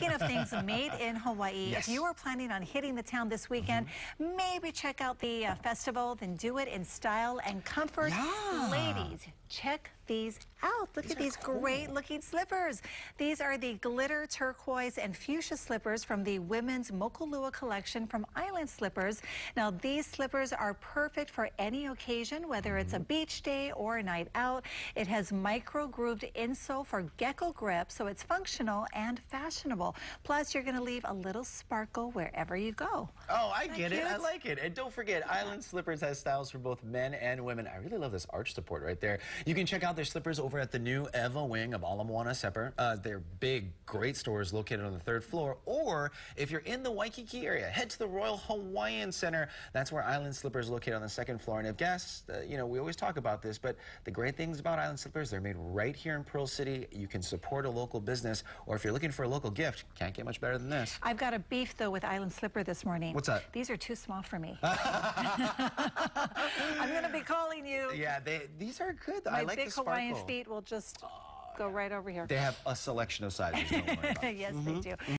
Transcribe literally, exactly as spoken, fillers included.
Speaking of things made in Hawaii, Yes. if you are planning on hitting the town this weekend, mm-hmm. maybe check out the uh, festival, then do it in style and comfort. Yeah. Ladies, check these out. Look these at these cool. great looking slippers. These are the glitter turquoise and fuchsia slippers from the women's Mokulua collection from Island Slippers. Now these slippers are perfect for any occasion, whether it's a beach day or a night out. It has micro grooved insole for gecko grip, so it's functional and fashionable. Plus you're going to leave a little sparkle wherever you go. Oh, I Isn't get that it. cute? I like it. And don't forget, Island Slippers has styles for both men and women. I really love this arch support right there. You can check out their slippers over at the new Eva wing of Ala Moana Sepa. Uh, they're big, great stores located on the third floor. Or if you're in the Waikiki area, head to the Royal Hawaiian Center. That's where Island Slippers is located on the second floor. And if guests, uh, you know, we always talk about this, but the great things about Island Slippers, they're made right here in Pearl City. You can support a local business, or if you're looking for a local gift, can't get much better than this. I've got a beef, though, with Island Slipper this morning. What's that? These are too small for me. I'm going to be calling you. Yeah, they, these are good. My I like big the sparkle. Hawaiian feet will just go right over here. They have a selection of sizes, don't worry about it. Yes, Mm-hmm. they do.